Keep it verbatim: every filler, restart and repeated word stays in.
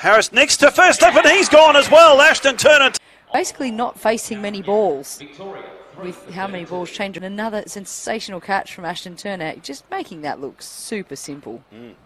Harris next to first slip, and he's gone as well. Ashton Turner. Basically not facing many balls with how many balls changing. Another sensational catch from Ashton Turner, just making that look super simple. Mm.